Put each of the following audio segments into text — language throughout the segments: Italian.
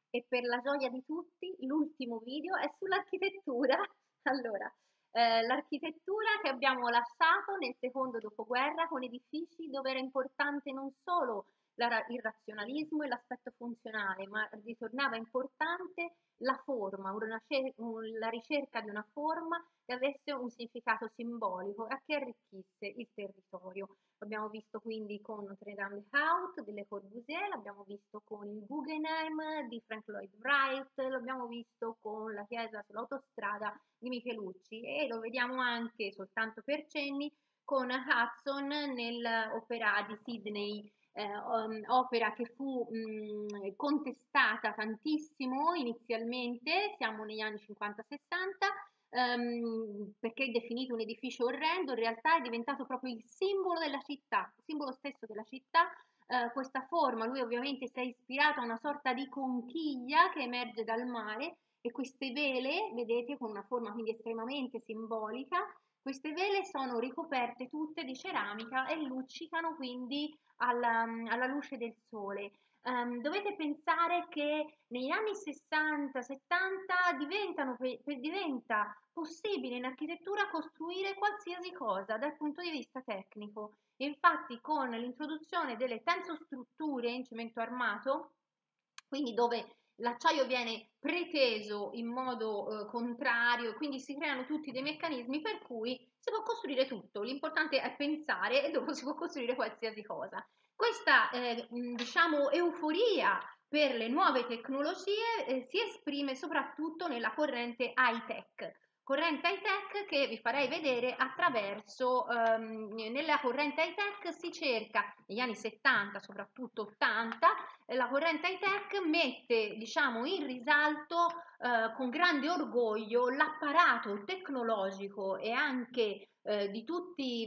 e per la gioia di tutti l'ultimo video è sull'architettura. Allora, l'architettura che abbiamo lasciato nel secondo dopoguerra con edifici dove era importante non solo il razionalismo e l'aspetto funzionale, ma ritornava importante la forma, la ricerca di una forma che avesse un significato simbolico e che arricchisse il territorio. L'abbiamo visto quindi con Notre-Dame de Haut delle Corbusier, l'abbiamo visto con il Guggenheim di Frank Lloyd Wright, l'abbiamo visto con la chiesa sull'autostrada di Michelucci e lo vediamo anche soltanto per cenni con Hudson nell'opera di Sydney, opera che fu contestata tantissimo inizialmente, siamo negli anni 50-60, perché è definito un edificio orrendo, in realtà è diventato proprio il simbolo della città, il simbolo stesso della città. Questa forma, lui ovviamente si è ispirato a una sorta di conchiglia che emerge dal mare e queste vele, vedete, con una forma quindi estremamente simbolica, queste vele sono ricoperte tutte di ceramica e luccicano quindi alla luce del sole. Dovete pensare che negli anni 60-70 diventa possibile in architettura costruire qualsiasi cosa dal punto di vista tecnico. E infatti con l'introduzione delle tensostrutture in cemento armato, quindi dove l'acciaio viene preteso in modo contrario, quindi si creano tutti dei meccanismi per cui si può costruire tutto, l'importante è pensare e dopo si può costruire qualsiasi cosa. Questa diciamo euforia per le nuove tecnologie si esprime soprattutto nella corrente high-tech. Corrente high-tech che vi farei vedere attraverso, nella corrente high-tech si cerca, negli anni 70, soprattutto 80, la corrente high-tech mette, diciamo, in risalto con grande orgoglio l'apparato tecnologico e anche di tutti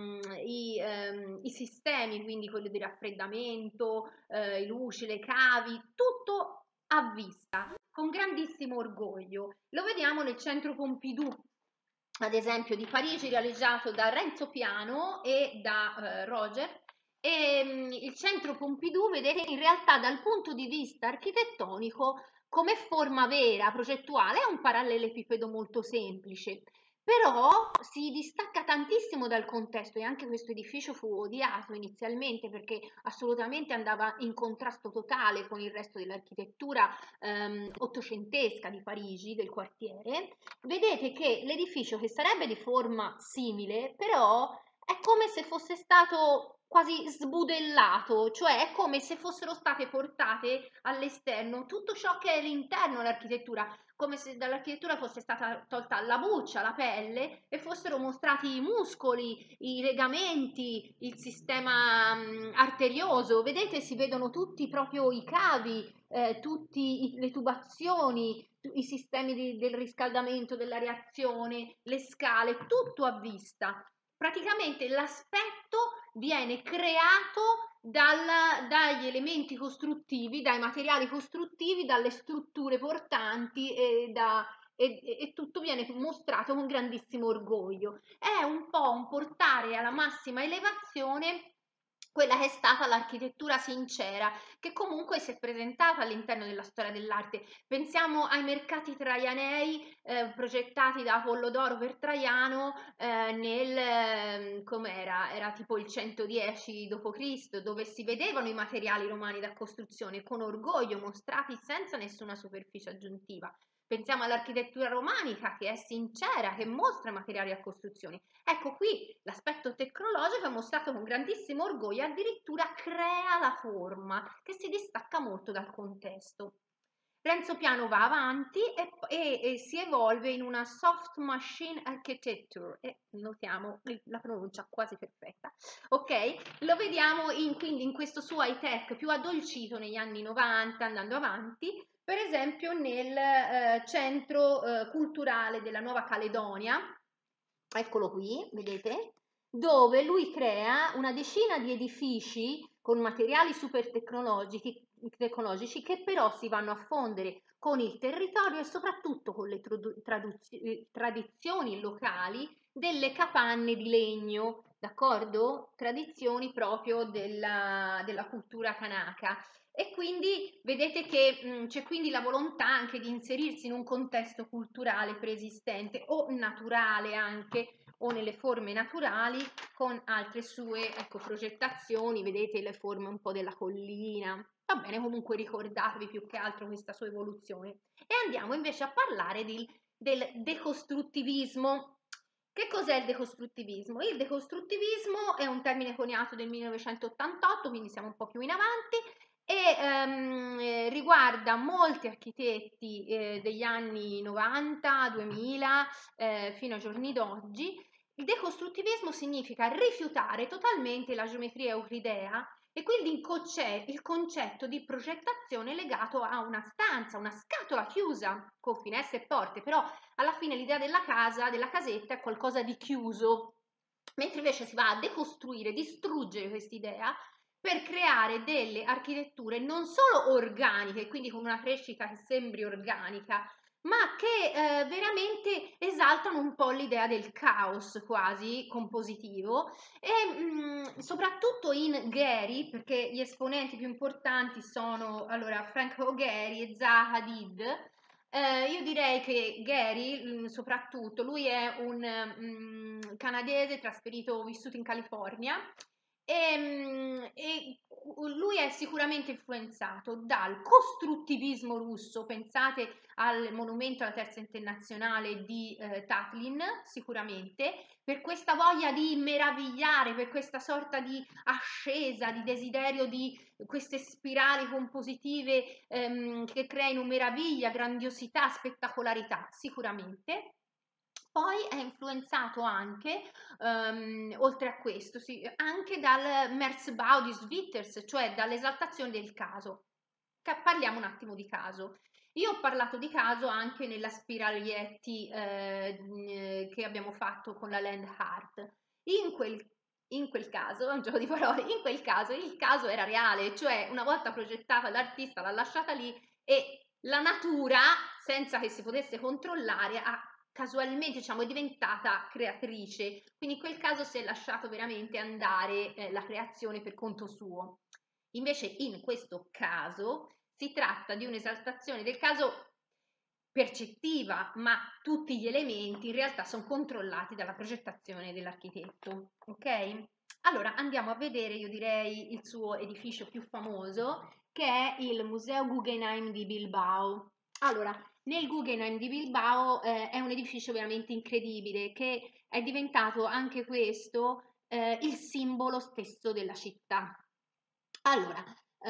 i sistemi, quindi quelli di raffreddamento, le luci, le cavi, tutto a vista, con grandissimo orgoglio. Lo vediamo nel centro Pompidou, ad esempio di Parigi, realizzato da Renzo Piano e da Roger. E il centro Pompidou, vedete, in realtà dal punto di vista architettonico, come forma vera, progettuale, è un parallelepipedo molto semplice, però si distacca tantissimo dal contesto e anche questo edificio fu odiato inizialmente perché assolutamente andava in contrasto totale con il resto dell'architettura ottocentesca di Parigi, del quartiere. Vedete che l'edificio, che sarebbe di forma simile, però è come se fosse stato quasi sbudellato, cioè è come se fossero state portate all'esterno tutto ciò che è l'interno dell'architettura, come se dall'architettura fosse stata tolta la buccia, la pelle e fossero mostrati i muscoli, i legamenti, il sistema arterioso. Vedete, si vedono tutti proprio i cavi, tutte le tubazioni, i sistemi del riscaldamento, della reazione, le scale, tutto a vista. Praticamente l'aspetto viene creato dagli elementi costruttivi, dai materiali costruttivi, dalle strutture portanti e tutto viene mostrato con grandissimo orgoglio. È un po' un portare alla massima elevazione quella che è stata l'architettura sincera, che comunque si è presentata all'interno della storia dell'arte. Pensiamo ai mercati traianei progettati da Apollodoro per Traiano com'era? Era tipo il 110 d.C., dove si vedevano i materiali romani da costruzione con orgoglio mostrati senza nessuna superficie aggiuntiva. Pensiamo all'architettura romanica che è sincera, che mostra materiali a costruzione. Ecco, qui l'aspetto tecnologico è mostrato con grandissimo orgoglio, addirittura crea la forma che si distacca molto dal contesto. Renzo Piano va avanti e si evolve in una soft machine architecture e notiamo la pronuncia quasi perfetta, ok? Lo vediamo quindi in questo suo high tech più addolcito negli anni 90 andando avanti, per esempio nel centro culturale della Nuova Caledonia, eccolo qui, vedete? Dove lui crea una decina di edifici con materiali super tecnologici che però si vanno a fondere con il territorio e soprattutto con le tradizioni locali delle capanne di legno, d'accordo? Tradizioni proprio della cultura kanaka. E quindi vedete che c'è quindi la volontà anche di inserirsi in un contesto culturale preesistente o naturale anche, o nelle forme naturali con altre sue, ecco, progettazioni, vedete le forme un po' della collina. Va bene, comunque ricordatevi più che altro questa sua evoluzione. E andiamo invece a parlare del decostruttivismo. Che cos'è il decostruttivismo? Il decostruttivismo è un termine coniato nel 1988, quindi siamo un po' più in avanti, e riguarda molti architetti degli anni 90, 2000 fino ai giorni d'oggi. Il decostruttivismo significa rifiutare totalmente la geometria euclidea e quindi il concetto di progettazione legato a una stanza, una scatola chiusa con finestre e porte, però alla fine l'idea della casa, della casetta è qualcosa di chiuso, mentre invece si va a decostruire, distruggere quest'idea per creare delle architetture non solo organiche, quindi con una crescita che sembri organica, ma che veramente esaltano un po' l'idea del caos quasi compositivo e soprattutto in Gehry, perché gli esponenti più importanti sono allora Frank Gehry e Zaha Hadid. Io direi che Gehry, soprattutto, lui è un canadese vissuto in California e lui è sicuramente influenzato dal costruttivismo russo, pensate al monumento alla terza internazionale di Tatlin, sicuramente, per questa voglia di meravigliare, per questa sorta di ascesa, di desiderio di queste spirali compositive che creino meraviglia, grandiosità, spettacolarità, sicuramente. Poi è influenzato anche, oltre a questo, anche dal Merzbau di Schwitters, cioè dall'esaltazione del caso. Parliamo un attimo di caso. Io ho parlato di caso anche nella spiraletti che abbiamo fatto con la Land Art. In quel caso, è un gioco di parole, in quel caso il caso era reale, cioè una volta progettata l'artista l'ha lasciata lì e la natura, senza che si potesse controllare, ha casualmente diciamo è diventata creatrice, quindi in quel caso si è lasciato veramente andare la creazione per conto suo. Invece in questo caso si tratta di un'esaltazione del caso percettiva, ma tutti gli elementi in realtà sono controllati dalla progettazione dell'architetto, ok? Allora andiamo a vedere, io direi, il suo edificio più famoso, che è il Museo Guggenheim di Bilbao. Allora, nel Guggenheim di Bilbao è un edificio veramente incredibile, che è diventato anche questo il simbolo stesso della città. Allora,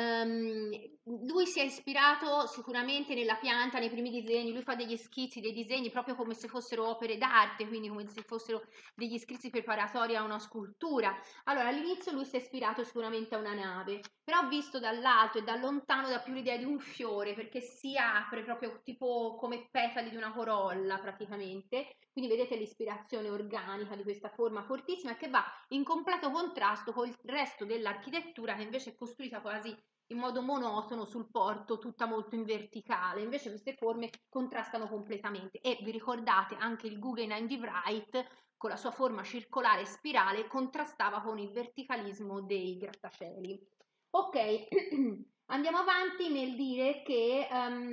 lui si è ispirato sicuramente nella pianta, nei primi disegni, lui fa degli schizzi, dei disegni proprio come se fossero opere d'arte, quindi come se fossero degli schizzi preparatori a una scultura. Allora, all'inizio lui si è ispirato sicuramente a una nave, però visto dall'alto e da lontano dà più l'idea di un fiore, perché si apre proprio tipo come petali di una corolla praticamente, quindi vedete l'ispirazione organica di questa forma fortissima che va in completo contrasto con il resto dell'architettura che invece è costruita quasi in modo monotono sul porto, tutta molto in verticale. Invece queste forme contrastano completamente e vi ricordate anche il Guggenheim di Wright con la sua forma circolare e spirale contrastava con il verticalismo dei grattacieli. Ok, andiamo avanti nel dire che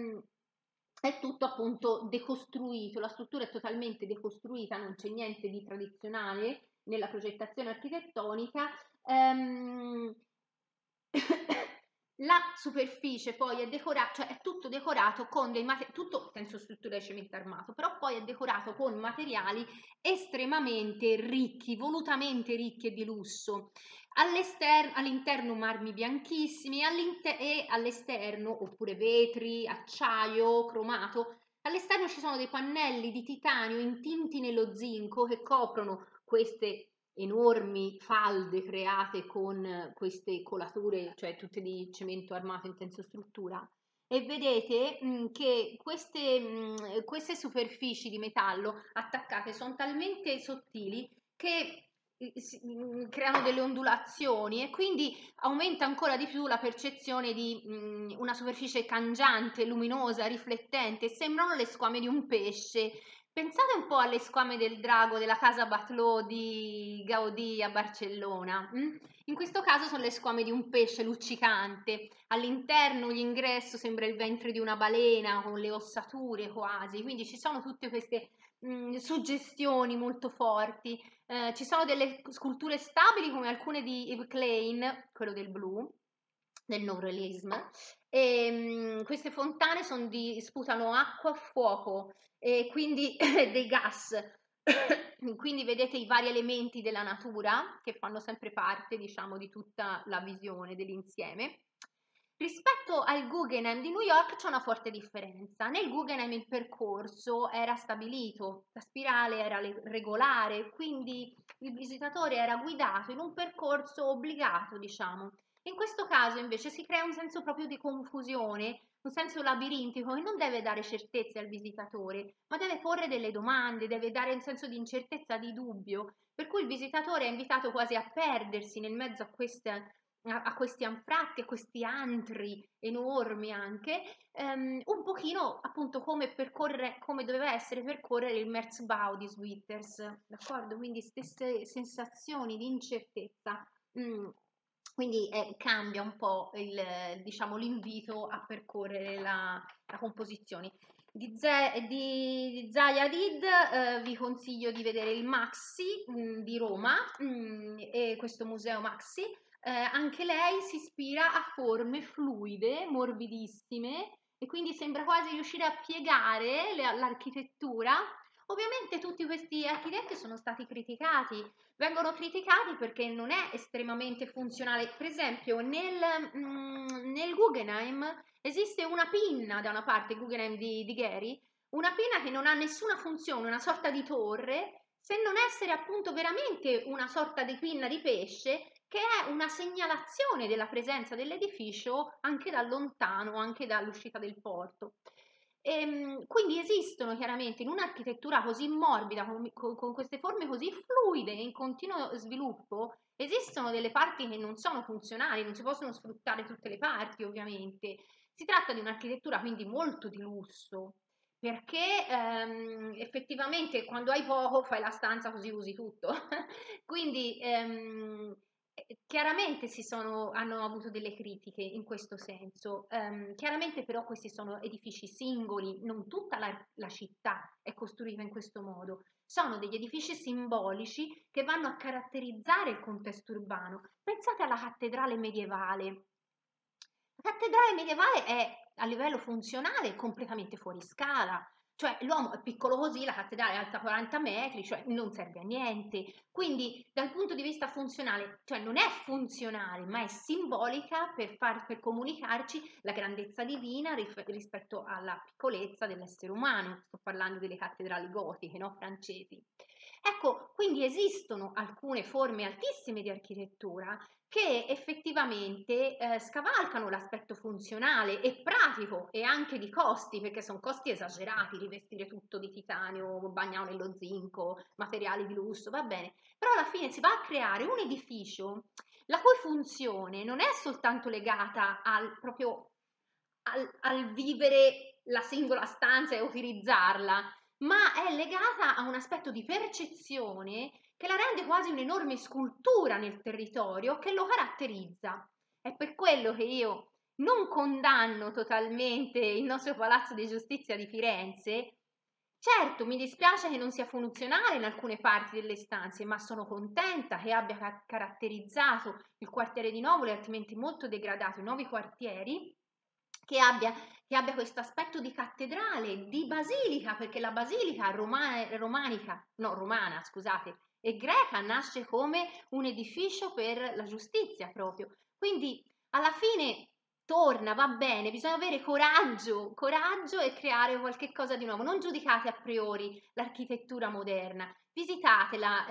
è tutto appunto decostruito, la struttura è totalmente decostruita, non c'è niente di tradizionale nella progettazione architettonica. La superficie poi è decorata, cioè è tutto decorato con dei materiali, tutto senza struttura di cemento armato, però poi è decorato con materiali estremamente ricchi, volutamente ricchi e di lusso. All'interno marmi bianchissimi e all'esterno, oppure vetri, acciaio, cromato. All'esterno ci sono dei pannelli di titanio intinti nello zinco che coprono queste enormi falde create con queste colature, cioè tutte di cemento armato in tensostruttura. E vedete che queste superfici di metallo attaccate sono talmente sottili che creano delle ondulazioni e quindi aumenta ancora di più la percezione di una superficie cangiante, luminosa, riflettente, sembrano le squame di un pesce, Pensate un po' alle squame del drago della casa Batlló di Gaudì a Barcellona. In questo caso sono le squame di un pesce luccicante. All'interno, l'ingresso sembra il ventre di una balena con le ossature quasi. Quindi ci sono tutte queste suggestioni molto forti. Ci sono delle sculture stabili come alcune di Yves Klein, quello del blu, del no realism. E, queste fontane sputano acqua, fuoco e quindi dei gas. Quindi vedete i vari elementi della natura che fanno sempre parte, diciamo, di tutta la visione dell'insieme. Rispetto al Guggenheim di New York c'è una forte differenza. Nel Guggenheim il percorso era stabilito, la spirale era regolare, quindi il visitatore era guidato in un percorso obbligato, diciamo. In questo caso invece si crea un senso proprio di confusione, un senso labirintico che non deve dare certezze al visitatore, ma deve porre delle domande, deve dare un senso di incertezza, di dubbio, per cui il visitatore è invitato quasi a perdersi nel mezzo a questi anfratti, a questi antri enormi anche, un pochino appunto come doveva essere percorrere il Merzbau di Switters, d'accordo? Quindi stesse sensazioni di incertezza. Quindi cambia un po' diciamo, l'invito a percorrere la composizione. Di Zaia Hadid vi consiglio di vedere il Maxi di Roma, e questo museo Maxi. Anche lei si ispira a forme fluide, morbidissime, e quindi sembra quasi riuscire a piegare l'architettura. Ovviamente tutti questi architetti sono stati criticati, vengono criticati perché non è estremamente funzionale. Per esempio, nel Guggenheim esiste una pinna da una parte, Guggenheim di Gehry, una pinna che non ha nessuna funzione, una sorta di torre, se non essere appunto veramente una sorta di pinna di pesce che è una segnalazione della presenza dell'edificio anche da lontano, anche dall'uscita del porto. Quindi esistono chiaramente in un'architettura così morbida, con queste forme così fluide e in continuo sviluppo, esistono delle parti che non sono funzionali, non si possono sfruttare tutte le parti ovviamente. Si tratta di un'architettura quindi molto di lusso, perché effettivamente quando hai poco fai la stanza così usi tutto. Quindi chiaramente hanno avuto delle critiche in questo senso, chiaramente però questi sono edifici singoli, non tutta la città è costruita in questo modo, sono degli edifici simbolici che vanno a caratterizzare il contesto urbano. Pensate alla cattedrale medievale. La cattedrale medievale è a livello funzionale completamente fuori scala, cioè l'uomo è piccolo così, la cattedrale è alta 40 metri, cioè non serve a niente. Quindi dal punto di vista funzionale, cioè non è funzionale, ma è simbolica per comunicarci la grandezza divina rispetto alla piccolezza dell'essere umano. Sto parlando delle cattedrali gotiche, no? Francesi. Ecco, quindi esistono alcune forme altissime di architettura che effettivamente scavalcano l'aspetto funzionale e pratico e anche di costi, perché sono costi esagerati, rivestire tutto di titanio, bagnato nello zinco, materiali di lusso, va bene, però alla fine si va a creare un edificio la cui funzione non è soltanto legata al vivere la singola stanza e utilizzarla, ma è legata a un aspetto di percezione che la rende quasi un'enorme scultura nel territorio che lo caratterizza. È per quello che io non condanno totalmente il nostro Palazzo di Giustizia di Firenze. Certo, mi dispiace che non sia funzionale in alcune parti delle stanze, ma sono contenta che abbia caratterizzato il quartiere di Novole, altrimenti molto degradato, i nuovi quartieri, che abbia questo aspetto di cattedrale, di basilica, perché la basilica romana, scusate, e greca nasce come un edificio per la giustizia proprio. Quindi alla fine torna, va bene, bisogna avere coraggio e creare qualche cosa di nuovo. Non giudicate a priori l'architettura moderna, visitatela,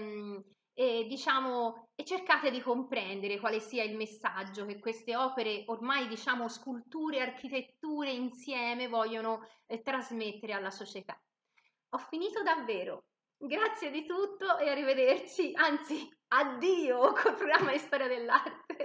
e cercate di comprendere quale sia il messaggio che queste opere, ormai diciamo sculture e architetture insieme, vogliono trasmettere alla società. Ho finito davvero. Grazie di tutto e arrivederci, anzi addio col programma di storia dell'arte.